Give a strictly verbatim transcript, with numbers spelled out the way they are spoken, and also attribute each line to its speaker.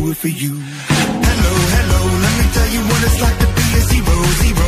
Speaker 1: do it for you. Hello, hello, let me tell you what it's like to be a zero, zero.